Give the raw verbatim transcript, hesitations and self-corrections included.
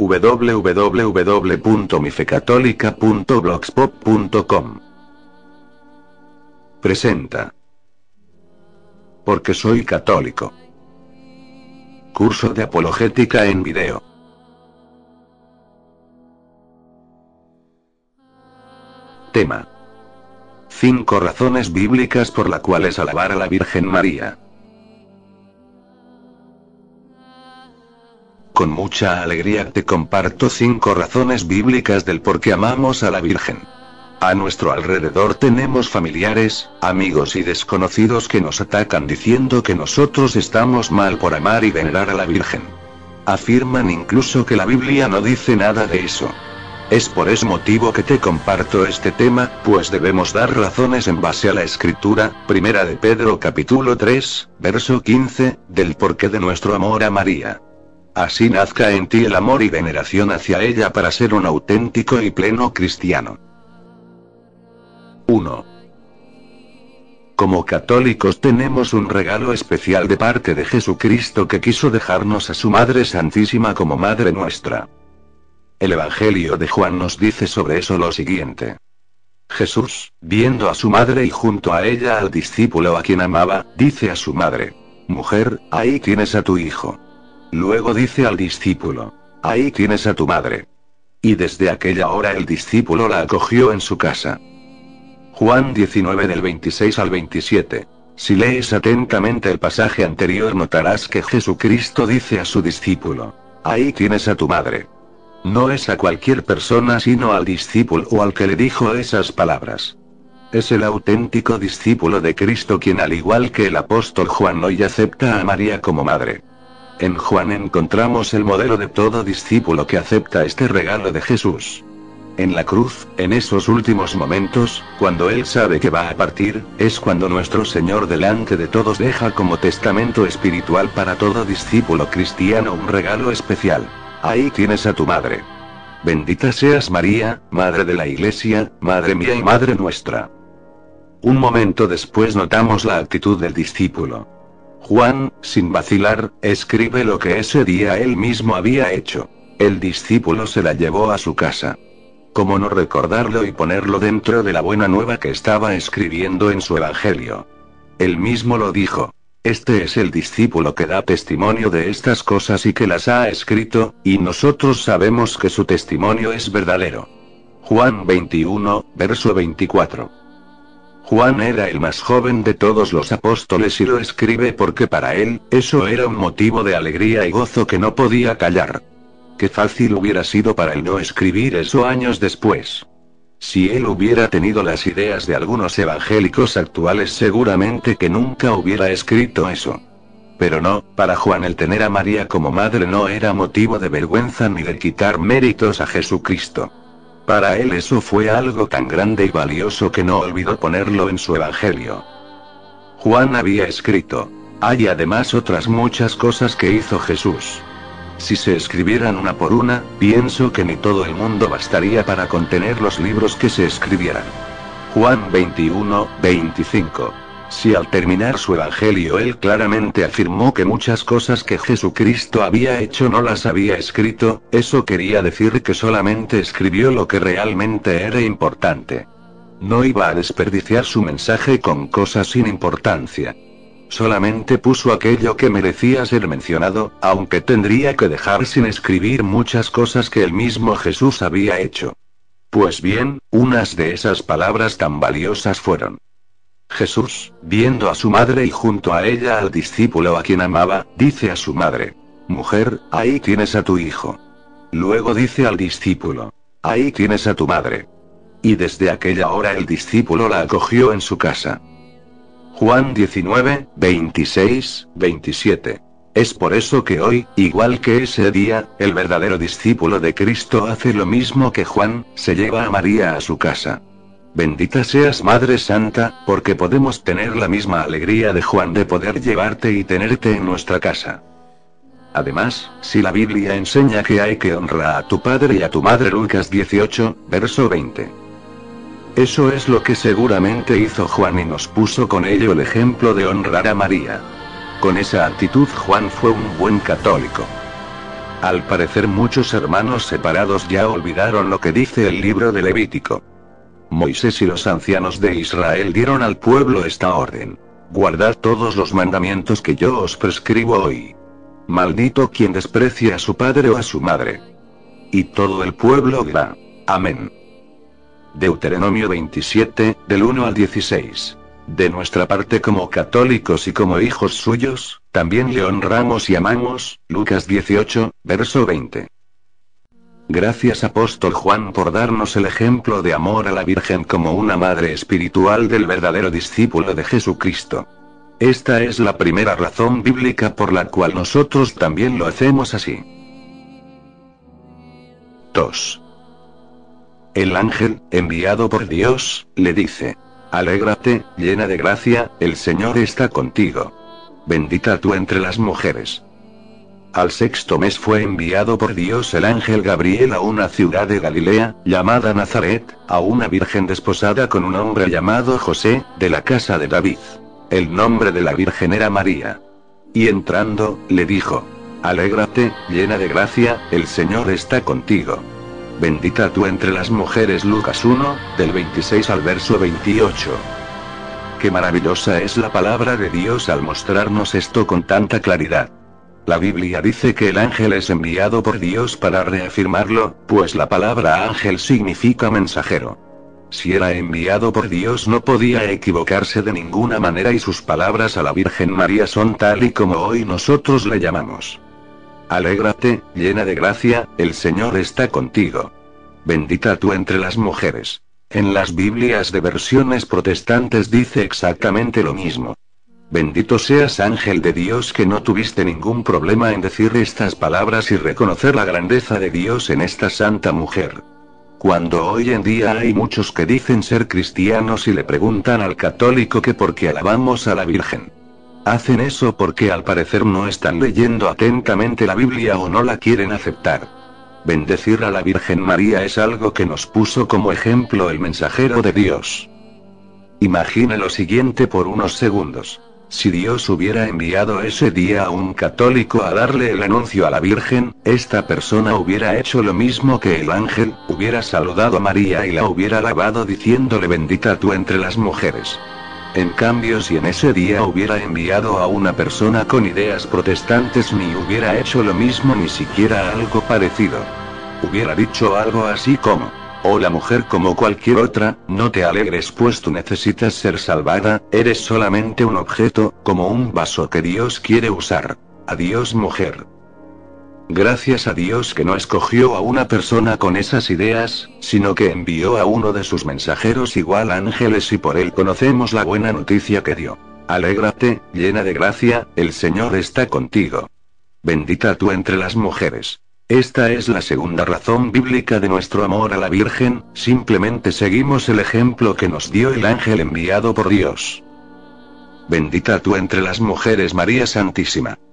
w w w punto mi fe católica punto blogspot punto com. Presenta. Porque soy católico. Curso de apologética en video. Tema. Cinco razones bíblicas por las cuales alabar a la Virgen María. Con mucha alegría te comparto cinco razones bíblicas del por qué amamos a la Virgen. A nuestro alrededor tenemos familiares, amigos y desconocidos que nos atacan diciendo que nosotros estamos mal por amar y venerar a la Virgen. Afirman incluso que la Biblia no dice nada de eso. Es por ese motivo que te comparto este tema, pues debemos dar razones en base a la Escritura, Primera de Pedro capítulo tres, verso quince, del porqué de nuestro amor a María. Así nazca en ti el amor y veneración hacia ella para ser un auténtico y pleno cristiano. uno. Como católicos tenemos un regalo especial de parte de Jesucristo que quiso dejarnos a su Madre Santísima como Madre nuestra. El Evangelio de Juan nos dice sobre eso lo siguiente. Jesús, viendo a su madre y junto a ella al discípulo a quien amaba, dice a su madre: Mujer, ahí tienes a tu hijo. Luego dice al discípulo: Ahí tienes a tu madre. Y desde aquella hora el discípulo la acogió en su casa. Juan diecinueve del veintiséis al veintisiete. Si lees atentamente el pasaje anterior notarás que Jesucristo dice a su discípulo: Ahí tienes a tu madre. No es a cualquier persona sino al discípulo o al que le dijo esas palabras. Es el auténtico discípulo de Cristo quien, al igual que el apóstol Juan, hoy acepta a María como madre. En Juan encontramos el modelo de todo discípulo que acepta este regalo de Jesús. En la cruz, en esos últimos momentos, cuando él sabe que va a partir, es cuando nuestro Señor delante de todos deja como testamento espiritual para todo discípulo cristiano un regalo especial. Ahí tienes a tu madre. Bendita seas María, Madre de la Iglesia, Madre mía y Madre nuestra. Un momento después notamos la actitud del discípulo. Juan, sin vacilar, escribe lo que ese día él mismo había hecho. El discípulo se la llevó a su casa. ¿Cómo no recordarlo y ponerlo dentro de la buena nueva que estaba escribiendo en su Evangelio? Él mismo lo dijo. Este es el discípulo que da testimonio de estas cosas y que las ha escrito, y nosotros sabemos que su testimonio es verdadero. Juan veintiuno, verso veinticuatro. Juan era el más joven de todos los apóstoles y lo escribe porque para él, eso era un motivo de alegría y gozo que no podía callar. Qué fácil hubiera sido para él no escribir eso años después. Si él hubiera tenido las ideas de algunos evangélicos actuales, seguramente que nunca hubiera escrito eso. Pero no, para Juan el tener a María como madre no era motivo de vergüenza ni de quitar méritos a Jesucristo. Para él eso fue algo tan grande y valioso que no olvidó ponerlo en su Evangelio. Juan había escrito: hay además otras muchas cosas que hizo Jesús. Si se escribieran una por una, pienso que ni todo el mundo bastaría para contener los libros que se escribieran. Juan veintiuno, veinticinco. Si al terminar su Evangelio él claramente afirmó que muchas cosas que Jesucristo había hecho no las había escrito, eso quería decir que solamente escribió lo que realmente era importante. No iba a desperdiciar su mensaje con cosas sin importancia. Solamente puso aquello que merecía ser mencionado, aunque tendría que dejar sin escribir muchas cosas que el mismo Jesús había hecho. Pues bien, unas de esas palabras tan valiosas fueron: Jesús, viendo a su madre y junto a ella al discípulo a quien amaba, dice a su madre: Mujer, ahí tienes a tu hijo. Luego dice al discípulo: Ahí tienes a tu madre. Y desde aquella hora el discípulo la acogió en su casa. Juan diecinueve, veintiséis, veintisiete. Es por eso que hoy, igual que ese día, el verdadero discípulo de Cristo hace lo mismo que Juan, se lleva a María a su casa. Bendita seas Madre Santa, porque podemos tener la misma alegría de Juan de poder llevarte y tenerte en nuestra casa. Además, si la Biblia enseña que hay que honrar a tu padre y a tu madre, Lucas dieciocho, verso veinte. Eso es lo que seguramente hizo Juan y nos puso con ello el ejemplo de honrar a María. Con esa actitud Juan fue un buen católico. Al parecer muchos hermanos separados ya olvidaron lo que dice el libro de Levítico. Moisés y los ancianos de Israel dieron al pueblo esta orden: guardad todos los mandamientos que yo os prescribo hoy. Maldito quien desprecie a su padre o a su madre. Y todo el pueblo dirá: amén. Deuteronomio veintisiete, del uno al dieciséis. De nuestra parte, como católicos y como hijos suyos, también le honramos y amamos. Lucas dieciocho, verso veinte. Gracias apóstol Juan por darnos el ejemplo de amor a la Virgen como una madre espiritual del verdadero discípulo de Jesucristo. Esta es la primera razón bíblica por la cual nosotros también lo hacemos así. dos. El ángel, enviado por Dios, le dice: alégrate, llena de gracia, el Señor está contigo. Bendita tú entre las mujeres. Al sexto mes fue enviado por Dios el ángel Gabriel a una ciudad de Galilea, llamada Nazaret, a una virgen desposada con un hombre llamado José, de la casa de David. El nombre de la virgen era María. Y entrando, le dijo: alégrate, llena de gracia, el Señor está contigo. Bendita tú entre las mujeres. Lucas uno, del veintiséis al verso veintiocho. Qué maravillosa es la palabra de Dios al mostrarnos esto con tanta claridad. La Biblia dice que el ángel es enviado por Dios para reafirmarlo, pues la palabra ángel significa mensajero. Si era enviado por Dios no podía equivocarse de ninguna manera, y sus palabras a la Virgen María son tal y como hoy nosotros le llamamos: alégrate, llena de gracia, el Señor está contigo. Bendita tú entre las mujeres. En las Biblias de versiones protestantes dice exactamente lo mismo. Bendito seas, ángel de Dios, que no tuviste ningún problema en decir estas palabras y reconocer la grandeza de Dios en esta santa mujer. Cuando hoy en día hay muchos que dicen ser cristianos y le preguntan al católico que por qué alabamos a la Virgen. Hacen eso porque al parecer no están leyendo atentamente la Biblia o no la quieren aceptar. Bendecir a la Virgen María es algo que nos puso como ejemplo el mensajero de Dios. Imagine lo siguiente por unos segundos. Si Dios hubiera enviado ese día a un católico a darle el anuncio a la Virgen, esta persona hubiera hecho lo mismo que el ángel, hubiera saludado a María y la hubiera alabado diciéndole: bendita tú entre las mujeres. En cambio, si en ese día hubiera enviado a una persona con ideas protestantes, ni hubiera hecho lo mismo, ni siquiera algo parecido. Hubiera dicho algo así como: hola mujer como cualquier otra, no te alegres pues tú necesitas ser salvada, eres solamente un objeto, como un vaso que Dios quiere usar. Adiós mujer. Gracias a Dios que no escogió a una persona con esas ideas, sino que envió a uno de sus mensajeros igual ángeles, y por él conocemos la buena noticia que dio. Alégrate, llena de gracia, el Señor está contigo. Bendita tú entre las mujeres. Esta es la segunda razón bíblica de nuestro amor a la Virgen, simplemente seguimos el ejemplo que nos dio el ángel enviado por Dios. Bendita tú entre las mujeres, María Santísima.